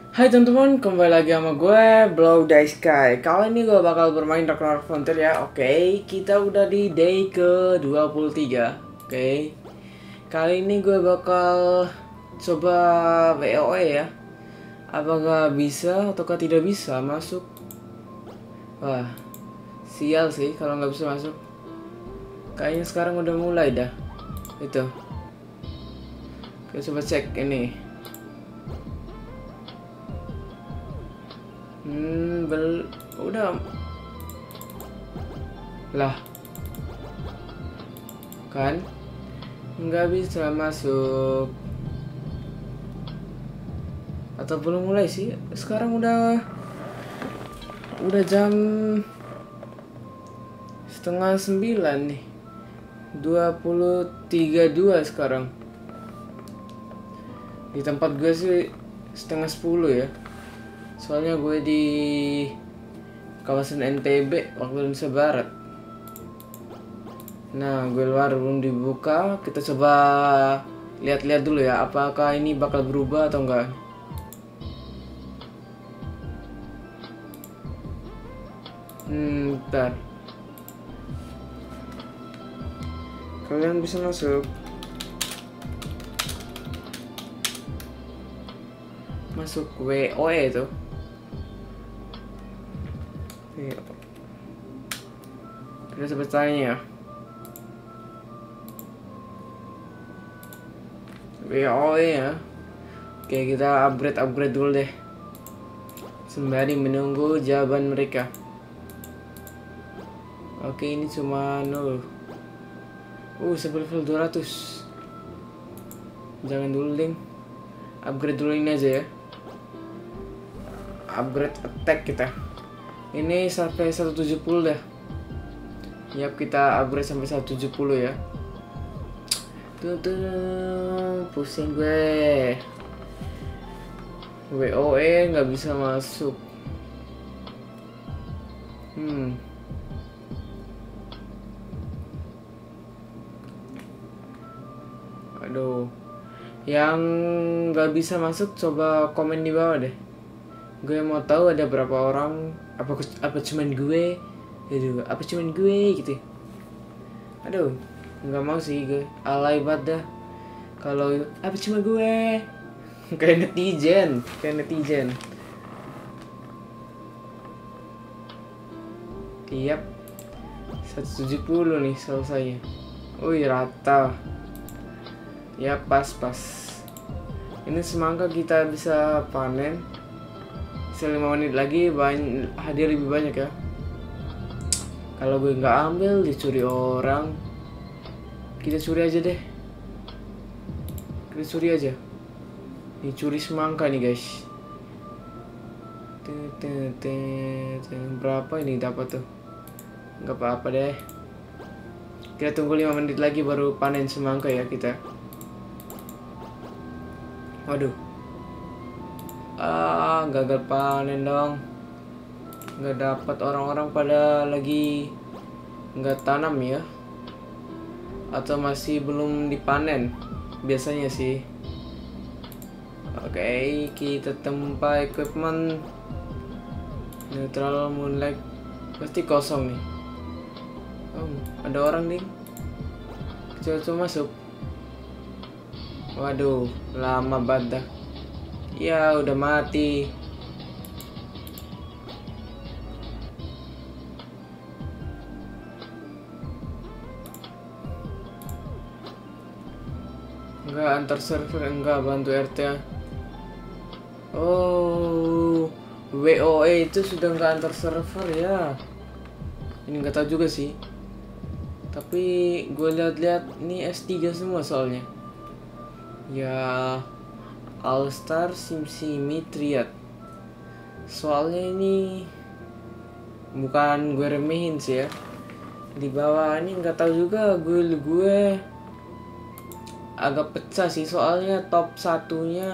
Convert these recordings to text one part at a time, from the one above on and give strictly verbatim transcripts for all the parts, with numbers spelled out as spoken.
Hai teman-teman, kembali lagi sama gue, Blow Die Sky. Kali ini gue bakal bermain Ragnarok Frontier ya. Oke, kita udah di day ke dua puluh tiga. Oke, kali ini gue bakal coba W O E ya. Apakah bisa ataukah tidak bisa masuk? Wah, sial sih kalau nggak bisa masuk. Kayaknya sekarang udah mulai dah. Itu. Kita coba cek ini. Hmm, bel udah lah kan nggak bisa masuk atau belum mulai sih. Sekarang udah udah jam setengah sembilan nih, dua puluh tiga dua sekarang. Di tempat gue sih setengah sepuluh ya, soalnya gue di kawasan N T B waktu Indonesia Barat. Nah, gue luar belum dibuka. Kita coba lihat-lihat dulu ya, apakah ini bakal berubah atau enggak. Hmm, bentar. Kalian bisa masuk. Masuk W O E itu. Kita coba tanya. W O E ya. Oke, kita upgrade-upgrade dulu deh, sembari menunggu jawaban mereka. Oke, ini cuma nol. Uh, sampai level dua ratus. Jangan dulu, ding. Upgrade dulu ini aja ya. Upgrade attack kita. Ini sampai seratus tujuh puluh dah. Yap, kita upgrade sampai seratus tujuh puluh ya. Tuh, tuh, pusing gue. W O E nggak bisa masuk. Hmm. Aduh. Yang nggak bisa masuk coba komen di bawah deh. Gue mau tahu ada berapa orang. Apa apa cuman gue? Aduh, apa cuman gue gitu. Aduh, nggak mau sih gue. Alay banget dah. Kalau apa cuma gue? Kayak netizen, kayak netizen. Tiap seratus tujuh puluh nih selesai. Wih, rata. Ya, pas-pas. Ini semangka kita bisa panen. Bisa lima menit lagi banyak, hadir lebih banyak ya. Kalau gue nggak ambil, dicuri orang. Kita curi aja deh. Kita curi aja. Dicuri semangka nih guys. Berapa ini dapat tuh? Nggak apa-apa deh. Kita tunggu lima menit lagi baru panen semangka ya kita. Waduh. Ah, gagal panen dong. Nggak dapat, orang-orang pada lagi nggak tanam ya, atau masih belum dipanen biasanya sih. Oke, kita tempa equipment. Neutral moonlight pasti kosong nih. Oh, ada orang nih. Coba-coba masuk. Waduh, lama banget dah. Ya, udah mati. Enggak, antar server enggak, bantu R T. Oh, W O E itu sudah enggak antar server ya. Ini enggak tahu juga sih. Tapi gue lihat-lihat ini S tiga semua soalnya. Ya, All Star, SimSimi, Triad. Soalnya ini bukan gue remehin sih ya. Di bawah ini nggak tahu juga, gue gue agak pecah sih, soalnya top satunya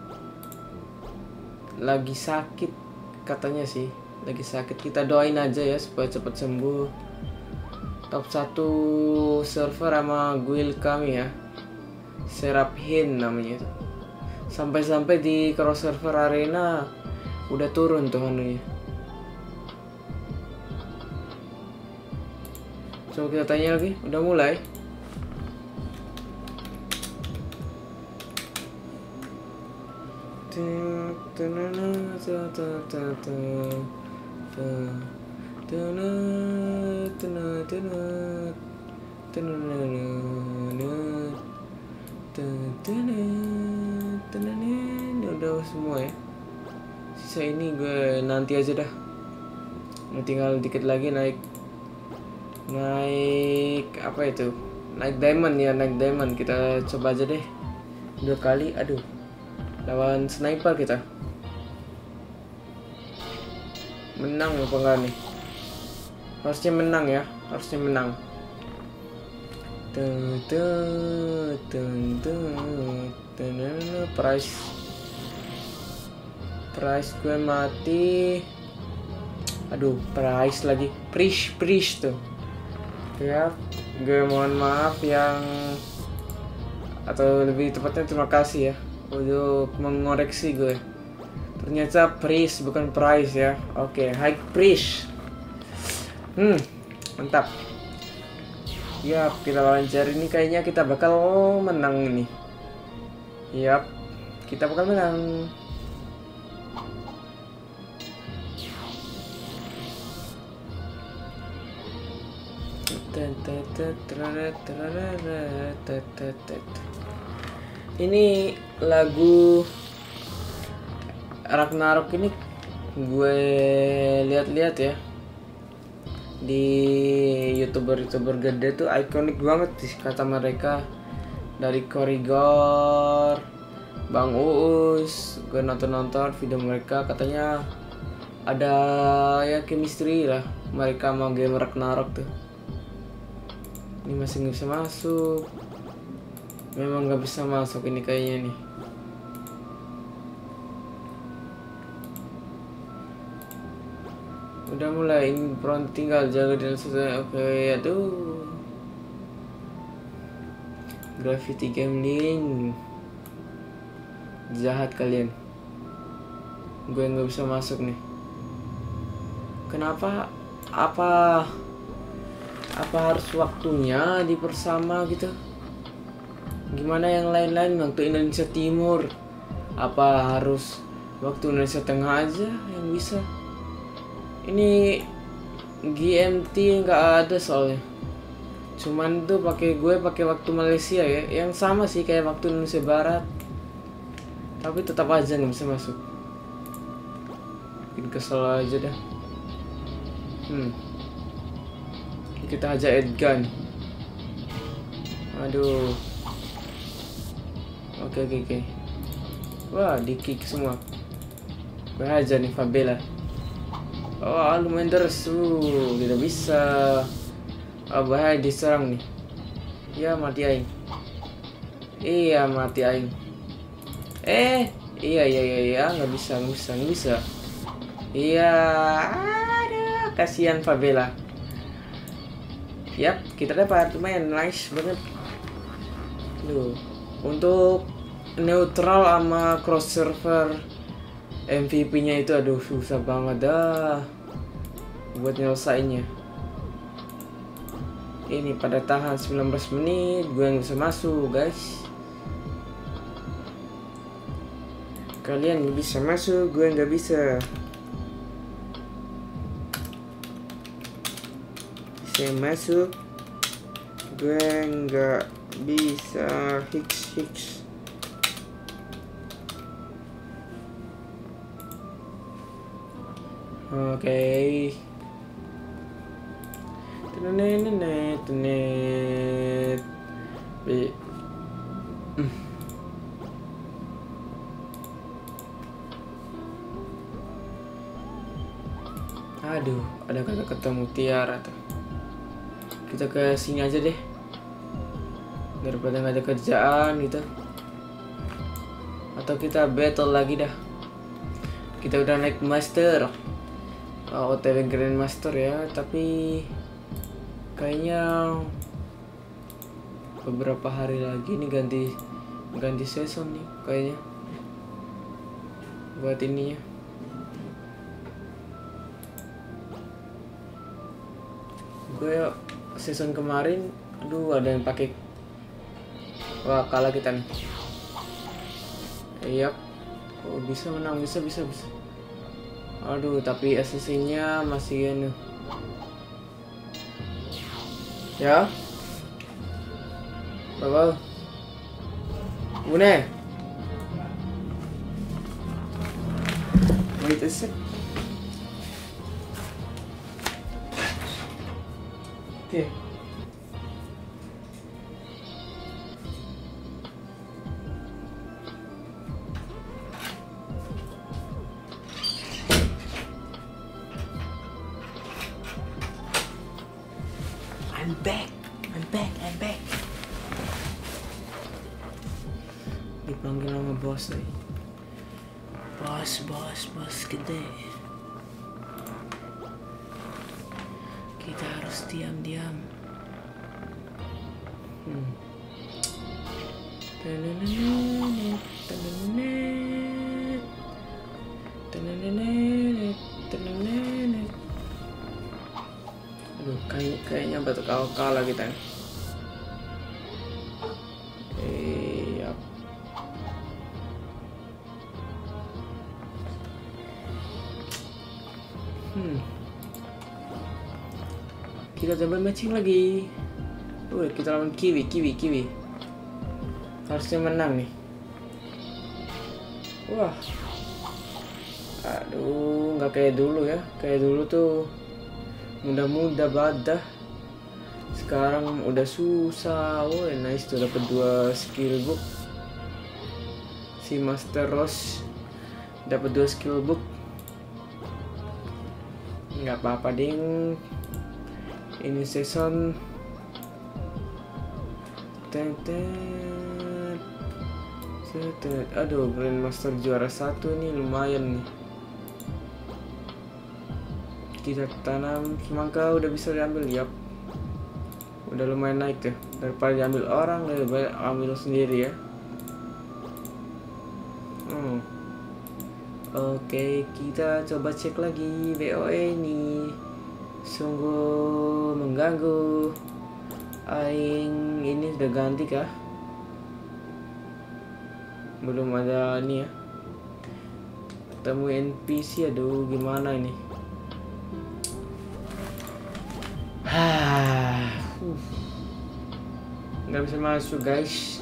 lagi sakit katanya sih. Lagi sakit, kita doain aja ya supaya cepat sembuh. Top satu server sama guild kami ya, Seraphin namanya itu. Sampai-sampai di cross server arena udah turun tuh anunya. Coba kita tanya lagi, udah mulai? Udah semua ya. Sisa ini gue nanti aja dah. Tinggal dikit lagi naik naik apa itu? Naik diamond ya, naik diamond. Kita coba aja deh. Dua kali, aduh. Lawan sniper kita. Menang apa enggak nih? Harusnya menang ya, harusnya menang. Tuh, tuh, tuh, tuh, tuh, price, price gue mati. Aduh, price lagi, prish, prish tuh. Ya, gue mohon maaf yang, atau lebih tepatnya terima kasih ya untuk mengoreksi gue. Ternyata price bukan price ya. Oke, okay, high price. Hmm, mantap. Yap, kita lancar ini kayaknya kita bakal menang ini. Yap, kita bakal menang. Ini lagu Ragnarok ini gue lihat-lihat ya di youtuber-youtuber gede tuh ikonik banget sih kata mereka. Dari Korigor, Bang Uus, gue nonton-nonton video mereka, katanya ada ya chemistry lah mereka sama game Ragnarok tuh. Ini masih nggak bisa masuk, memang nggak bisa masuk ini kayaknya nih. Udah mulai, ini front tinggal jaga dan selesai. Oke, okay, aduh. Gravity Gambling, jahat kalian. Gue nggak bisa masuk nih. Kenapa? Apa? Apa harus waktunya dipersama gitu? Gimana yang lain-lain waktu Indonesia Timur? Apa harus waktu Indonesia Tengah aja yang bisa? Ini G M T nggak ada soalnya. Cuman tuh pakai gue pakai waktu Malaysia ya, yang sama sih kayak waktu Indonesia Barat. Tapi tetap aja nggak bisa masuk. Bikin kesel aja dah. Hmm. Kita aja Edgan. Aduh. Oke oke oke. Wah, di kick semua. Gue aja nih Fabela. Oh, lumayan terus. Uh, tidak bisa. Oh, bahaya diserang nih. Ya, mati aing. Iya, mati aing. Eh, iya iya iya iya, nggak bisa, nggak bisa, nggak bisa. Iya, aduh, kasihan Fabela. Yap, kita dapat lumayan nice banget. Duh, untuk neutral sama cross server M V P-nya itu aduh susah banget dah buat nyelesainnya. Ini pada tahan sembilan belas menit, gue nggak bisa masuk guys. Kalian nggak bisa masuk, gue nggak bisa. Saya masuk, gue nggak bisa. Hicks hicks. Oke. Okay. Tenet tenet. B. Aduh, ada kata ketemu Tiara tuh. Kita ke sini aja deh. Daripada nggak ada kerjaan gitu. Atau kita battle lagi dah. Kita udah naik master. Oh, O T W Grandmaster ya, tapi kayaknya beberapa hari lagi nih ganti ganti season nih kayaknya. buat ininya. Gue season kemarin, aduh ada yang pakai, wah kalah kita nih. Iya, oh, bisa menang, bisa bisa bisa. Aduh, tapi asasinya masih anu. Ya, Bapak, Bune, wait a sec. Oke. I'm back, I'm back, I'm back. Dipanggil sama bos nih. Bos, bos, bos gede. Kita harus diam-diam. Hmm. Tenenenet, tenenenet, tenenenet, tenenenet. Aduh, kayak kayaknya batu kalah kalah kita. Eh, yap. Hmm. Kita double matching lagi. Udah kita lawan Kiwi, Kiwi, Kiwi. Harusnya menang nih. Wah. Aduh, nggak kayak dulu ya. Kayak dulu tuh mudah-mudah badah. Sekarang udah susah. Woi, nice tuh dapat dua skill book. Si Master Rose dapat dua skill book. Nggak apa-apa ding. Ini season ten, ten. Ten. Aduh, Grandmaster juara satu nih lumayan nih. Kita tanam semangka udah bisa diambil, yap. Udah lumayan naik tuh. Daripada diambil orang, lebih baik ambil sendiri ya. Hmm. Oke, kita coba cek lagi W O E ini. Sungguh mengganggu. Aing ini udah ganti kah? Belum ada ini ya. Ketemu N P C, aduh gimana ini? Hah, nggak bisa masuk guys.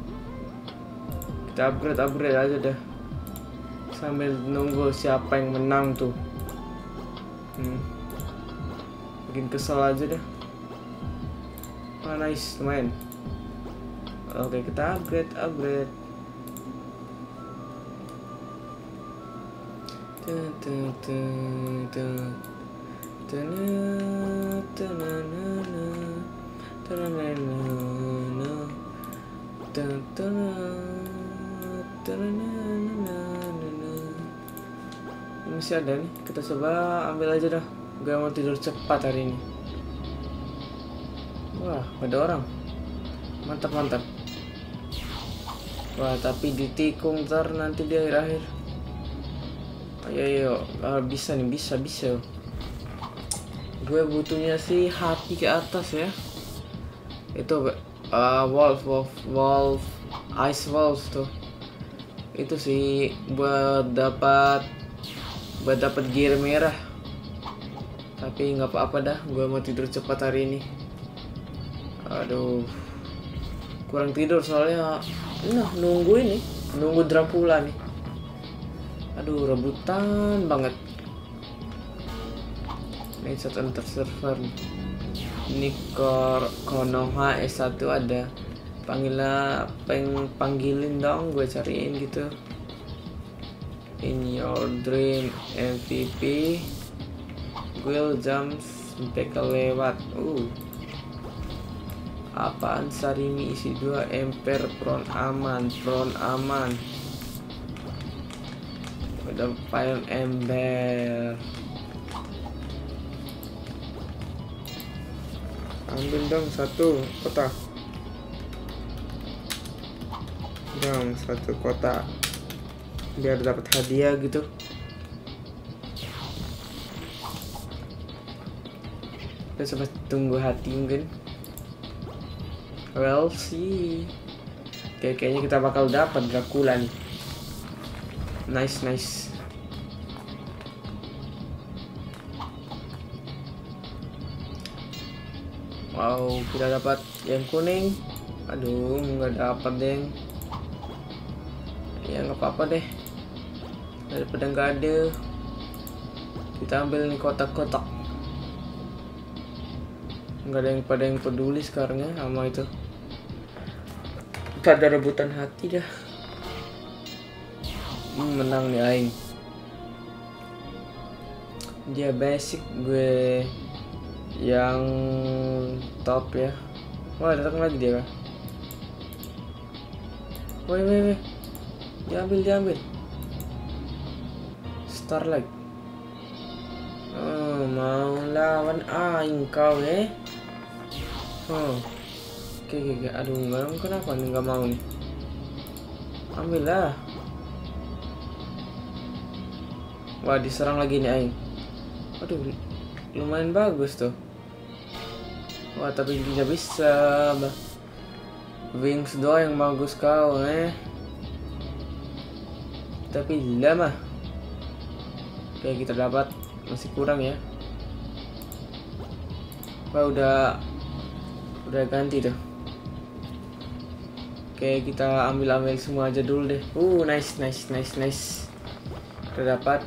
Kita upgrade upgrade aja dah. Sambil nunggu siapa yang menang tuh. Hmm. Bikin kesel aja dah. Oh, nice, lumayan. Oke, kita upgrade, upgrade. Tun, tun, tun, tun. Tun, tun, tun, tun, tun. Masih ada nih, kita coba ambil aja dah. Gue mau tidur cepat hari ini. Wah, ada orang. Mantap, mantap. Wah, tapi ditikung ntar nanti di akhir-akhir. Ayo, ayo. Ah, bisa nih, bisa, bisa. Gue butuhnya sih hati ke atas ya. Itu uh, wolf, wolf, wolf, ice wolf tuh. Itu sih buat dapat buat dapat gear merah. Tapi nggak apa-apa dah, gue mau tidur cepat hari ini. Aduh, kurang tidur soalnya. Nah, nunggu ini, nunggu Dracula nih. Aduh, rebutan banget. Ini chat antar server nih. Ini kor Konoha S satu ada. Panggilnya, peng panggilin dong, gue cariin gitu. In your dream M V P. Will jumps sampai kelewat. Uh. Apaan Sarimi isi dua emper pron aman, pron aman. Udah file ember. Ambil dong satu kotak. Dong satu kotak. biar dapat hadiah gitu. Kita coba tunggu hati mungkin. Well sih, Kayak kayaknya kita bakal dapat Dracula nih. Nice nice. Wow, kita dapat yang kuning. Aduh, nggak dapat deh. Ya nggak apa-apa deh. Daripada nggak ada, kita ambil nih kotak-kotak. Nggak ada yang pada yang peduli sekarang ya sama itu. Pada rebutan hati dah. Hmm, menang nih aing. Dia basic, gue yang top ya. Wah, datang lagi dia kan. Woi woi woi, diambil diambil. Starlight. Oh, mau lawan aing kau eh. Oh, oke oke oke. Aduh, enggak, kenapa nih nggak mau nih? Ambil lah. Wah, diserang lagi nih aing. Aduh, lumayan bagus tuh. Wah, tapi tidak bisa. Wings doang yang bagus kau eh. Tapi lama. Oke, kita dapat, masih kurang ya. Wah, udah udah ganti tuh. Oke, kita ambil-ambil semua aja dulu deh. Uh, nice nice nice nice. Udah dapat.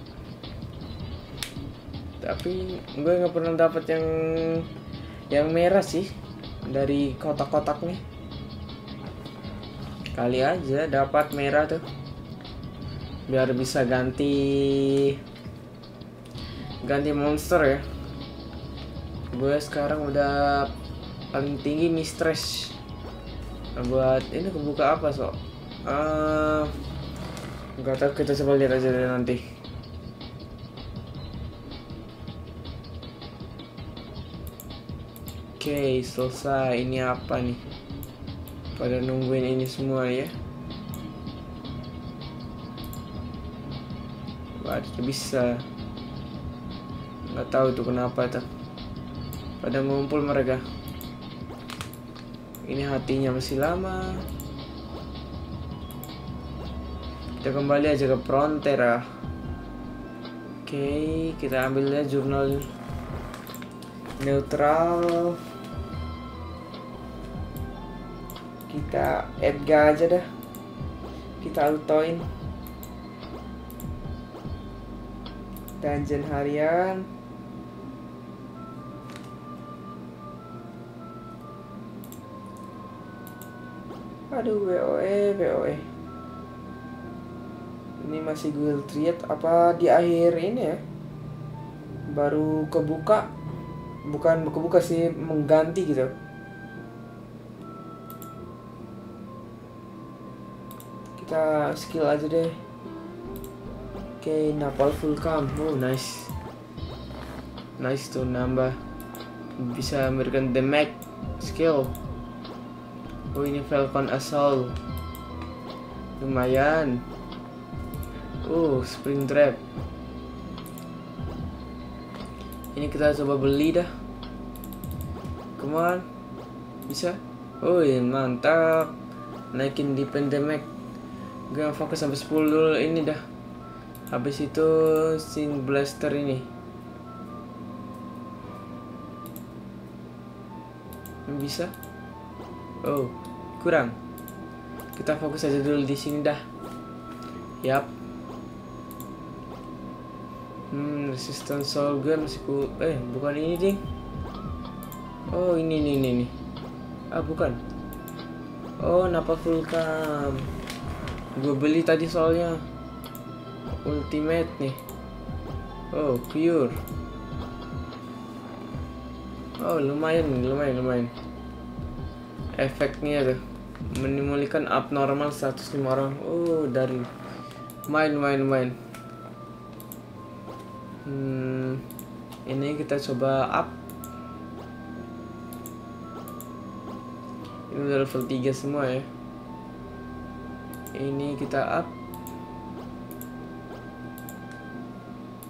Tapi gue nggak pernah dapat yang yang merah sih dari kotak-kotak nih. Kali aja dapat merah tuh, biar bisa ganti ganti monster ya. Gue sekarang udah paling tinggi mistress. Buat ini kebuka apa so? Uh, Gak tau, kita coba lihat aja deh nanti. Oke, selesai. Ini apa nih? Pada nungguin ini semua ya. Wah, tidak bisa. Nggak tahu tuh kenapa tuh. Pada ngumpul mereka. Ini hatinya masih lama. Kita kembali aja ke Frontera. Oke, kita ambilnya jurnal neutral. Kita Edgar aja dah. Kita autoin. Dungeon harian. Aduh, W O E, W O E. Ini masih guild triad apa di akhir ini ya? Baru kebuka. Bukan kebuka sih, mengganti gitu. Kita skill aja deh. Oke, okay, Napal full cam. Oh, nice. Nice tuh, nambah. Bisa memberikan damage skill. Oh, ini Falcon Assault. Lumayan. Oh, Spring Trap. Ini kita coba beli dah. Come on. Bisa. Oh, iya, mantap. Naikin defense damage. Gue fokus sampai sepuluh dulu ini dah. Habis itu Sing Blaster ini. Bisa? Oh, kurang. Kita fokus aja dulu di sini dah. Yap. Hmm, resistance soul gun masih ku eh bukan ini ding. Oh, ini ini ini. ini. Ah, bukan. Oh, Napa full cam. Gue beli tadi soalnya ultimate nih. Oh, cure. Oh, lumayan lumayan lumayan. Efeknya tuh menimbulkan abnormal seratus lima orang. Oh, dari main main main. Hmm, ini kita coba up. Ini udah level tiga semua ya. Ini kita up.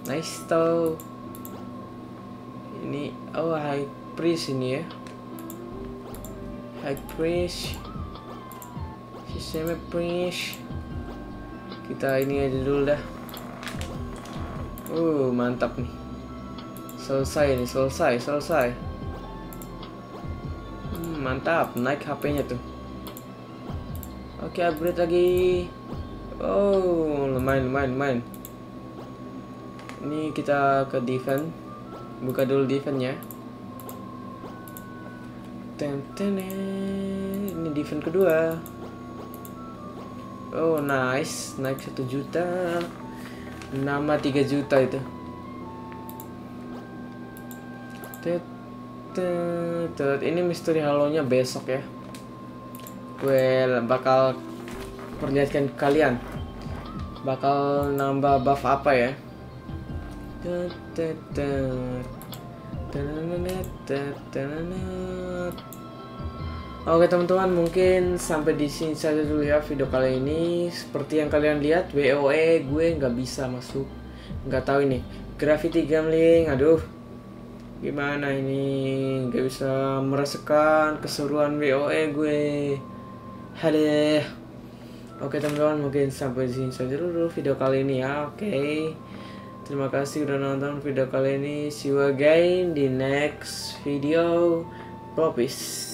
Nice tau. Ini oh high priest ini ya. High priest. Sistemnya priest. Kita ini aja dulu dah. Uh, mantap nih. Selesai nih, selesai, selesai. Hmm, mantap, naik H P-nya tuh. Oke, upgrade lagi. Oh, lumayan, lumayan, lumayan. Ini kita ke defense. Buka dulu defense-nya. Ten, ten, ini defense kedua. Oh, nice. Naik satu juta. Nama tiga juta itu. Tet, tet, tet. Ini misteri halonya besok ya. Gue bakal perlihatkan ke kalian. Bakal nambah buff apa ya. Oke teman-teman, mungkin sampai di sini saja dulu ya video kali ini. Seperti yang kalian lihat, W O E gue nggak bisa masuk, nggak tahu ini Gravity Gambling. Aduh, gimana ini, nggak bisa merasakan keseruan W O E gue. Hadeh. Oke teman-teman, mungkin sampai di sini saja dulu video kali ini ya. Oke. Terima kasih udah nonton video kali ini. See you again di next video. Popis.